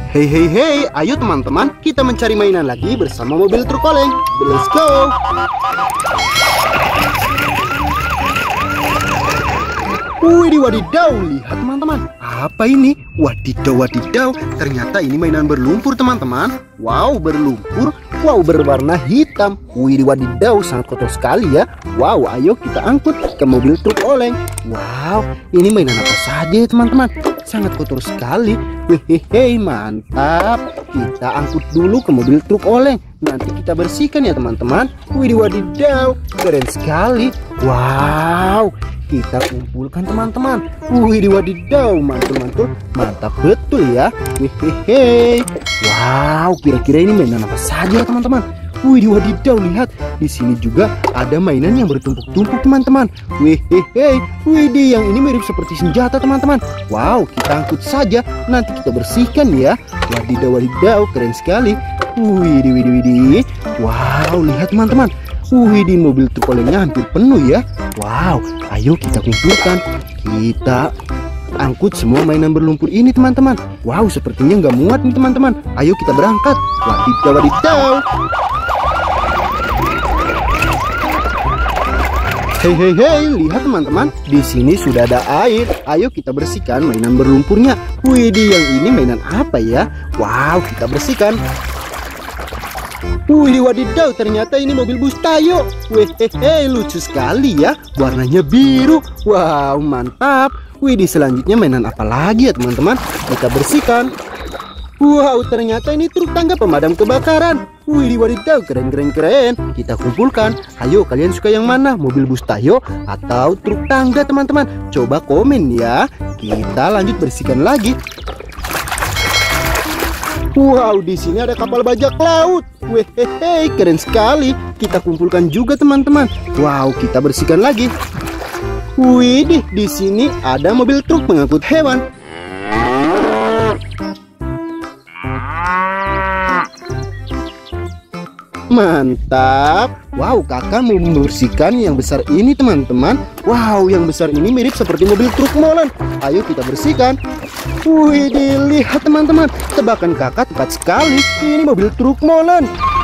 Hey hey hey, ayo teman-teman, kita mencari mainan lagi bersama mobil truk oleng. Let's go. Wadidaw, lihat teman-teman. Apa ini? Wadidaw, ternyata ini mainan berlumpur teman-teman. Wow, berlumpur. Wow, berwarna hitam. Wadidaw, sangat kotor sekali ya. Wow, ayo kita angkut ke mobil truk oleng. Wow, ini mainan apa saja ya teman-teman? Sangat kotor sekali. Hehehe, mantap. Kita angkut dulu ke mobil truk oleng. Nanti kita bersihkan ya teman-teman. Wadidaw, keren sekali. Wow, kita kumpulkan teman-teman. Wadidaw, mantul-mantul, mantap betul ya. Hehehe. Wow, kira-kira ini mainan apa saja teman-teman? Wadidaw, lihat di sini juga ada mainan yang bertumpuk-tumpuk teman-teman. Widih, yang ini mirip seperti senjata teman-teman. Wow, kita angkut saja, nanti kita bersihkan ya. Wadidaw, keren sekali. Widih. Wow, lihat teman-teman. Widih, mobil truk olengnya hampir penuh ya. Wow, ayo kita kumpulkan. Kita angkut semua mainan berlumpur ini teman-teman. Wow, sepertinya nggak muat nih teman-teman. Ayo kita berangkat. Wadidaw. Hey, lihat teman-teman, di sini sudah ada air. Ayo kita bersihkan mainan berlumpurnya. Widih, yang ini mainan apa ya? Wow, kita bersihkan. Wadidaw, ternyata ini mobil bus Tayo. Lucu sekali ya. Warnanya biru. Wow, mantap. Widih, selanjutnya mainan apa lagi ya teman-teman? Kita bersihkan. Wow, ternyata ini truk tangga pemadam kebakaran. Wadidaw, keren. Kita kumpulkan. Ayo, kalian suka yang mana? Mobil bus Tayo atau truk tangga teman-teman? Coba komen ya. Kita lanjut bersihkan lagi. Wow, di sini ada kapal bajak laut. Keren sekali. Kita kumpulkan juga teman-teman. Wow, kita bersihkan lagi. Widih, di sini ada mobil truk pengangkut hewan. Mantap. Wow, kakak mau membersihkan yang besar ini teman-teman. Wow, yang besar ini mirip seperti mobil truk molen. Ayo kita bersihkan. Widih, lihat teman-teman. Tebakan kakak tepat sekali. Ini mobil truk molen.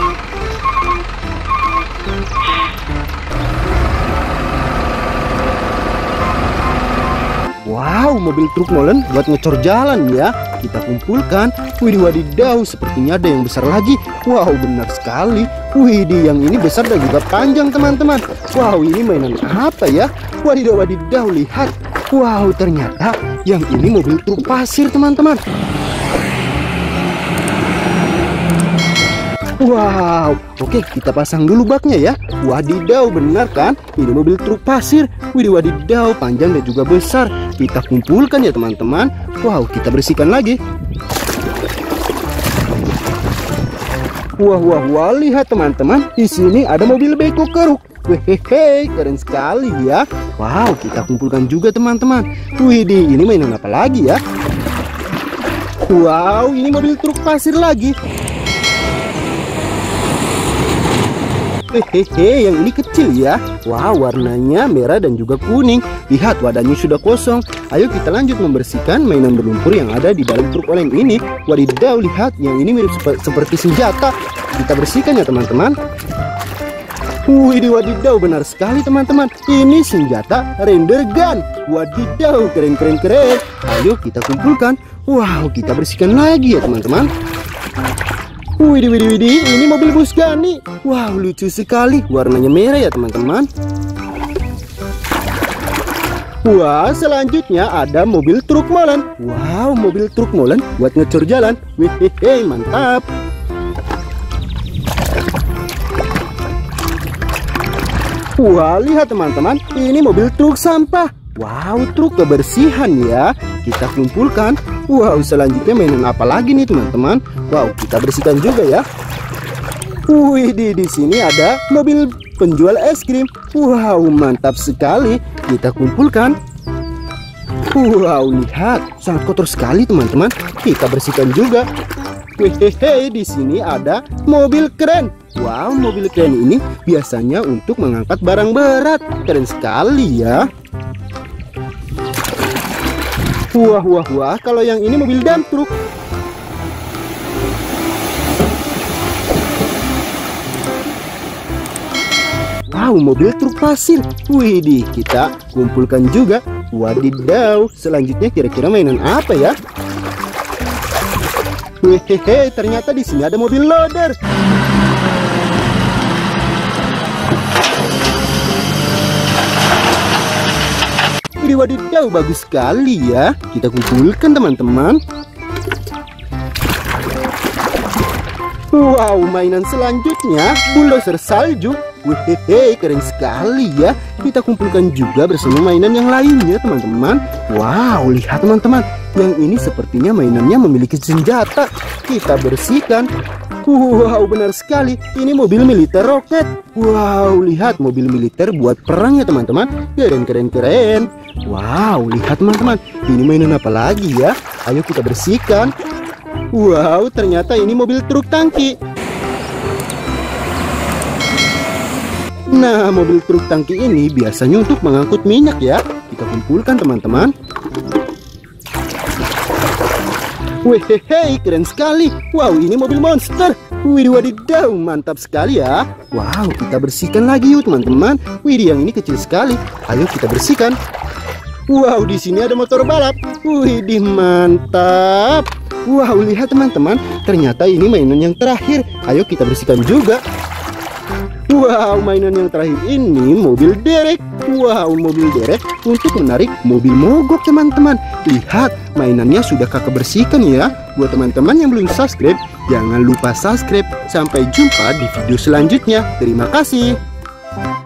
Wow, mobil truk molen buat ngecor jalan ya. Kita kumpulkan. Wadidaw, sepertinya ada yang besar lagi. Wow, benar sekali. Widih, yang ini besar dan juga panjang teman-teman. Wow, ini mainan apa ya? Wadidaw, lihat. Wow, ternyata yang ini mobil truk pasir teman-teman. Wow, oke, kita pasang dulu baknya ya. Wadidaw, benar kan? Ini mobil truk pasir. Wadidaw, panjang dan juga besar. Kita kumpulkan ya teman-teman. Wow, kita bersihkan lagi. Wah, lihat teman-teman. Di sini ada mobil beko keruk. Keren sekali ya. Wow, kita kumpulkan juga teman-teman. Widih, ini mainan apa lagi ya? Wow, ini mobil truk pasir lagi. Yang ini kecil ya. Wow, warnanya merah dan juga kuning. Lihat, wadahnya sudah kosong. Ayo kita lanjut membersihkan mainan berlumpur yang ada di dalam truk oleng ini. Wadidaw, lihat, yang ini mirip seperti senjata. Kita bersihkan ya teman-teman. Wadidaw, benar sekali teman-teman. Ini senjata render gun. Wadidaw, keren. Ayo kita kumpulkan. Wow, kita bersihkan lagi ya teman-teman. Widih, ini mobil bus Gani. Wow, lucu sekali. Warnanya merah ya teman-teman. Wah, selanjutnya ada mobil truk molen. Wow, mobil truk molen buat ngecor jalan. Mantap. Wah, lihat teman-teman, ini mobil truk sampah. Wow, truk kebersihan ya. Kita kumpulkan. Wow, selanjutnya mainan apa lagi nih teman-teman? Wow, kita bersihkan juga ya. Widih, di sini ada mobil penjual es krim. Wow, mantap sekali. Kita kumpulkan. Wow, lihat, sangat kotor sekali teman-teman. Kita bersihkan juga. Di sini ada mobil kren. Wow, mobil kren ini biasanya untuk mengangkat barang berat. Keren sekali ya. Wah, kalau yang ini mobil dump truk. Wow, mobil truk pasir. Widih, kita kumpulkan juga. Wadidaw, selanjutnya kira-kira mainan apa ya? Hehehe, ternyata di sini ada mobil loader. Wadidaw, bagus sekali ya. Kita kumpulkan teman-teman. Wow, mainan selanjutnya bulldozer salju. Wehehe, keren sekali ya. Kita kumpulkan juga bersama mainan yang lainnya teman-teman. Wow, lihat teman-teman, yang ini sepertinya mainannya memiliki senjata. Kita bersihkan. Wow, benar sekali, ini mobil militer roket. Wow, lihat mobil militer buat perang ya teman-teman. Keren. Wow, lihat teman-teman, ini mainan apa lagi ya? Ayo kita bersihkan. Wow, ternyata ini mobil truk tangki. Nah, mobil truk tangki ini biasanya untuk mengangkut minyak ya. Kita kumpulkan teman-teman. Wehehe, keren sekali. Wow, ini mobil monster. Wadidaw, mantap sekali ya. Wow, kita bersihkan lagi yuk teman-teman. Widih, yang ini kecil sekali. Ayo kita bersihkan. Wow, di sini ada motor balap. Widih, mantap. Wow, lihat teman-teman, ternyata ini mainan yang terakhir. Ayo kita bersihkan juga. Wow, mainan yang terakhir ini mobil derek. Wow, mobil derek untuk menarik mobil mogok teman-teman. Lihat, mainannya sudah kakak bersihkan ya. Buat teman-teman yang belum subscribe, jangan lupa subscribe. Sampai jumpa di video selanjutnya. Terima kasih.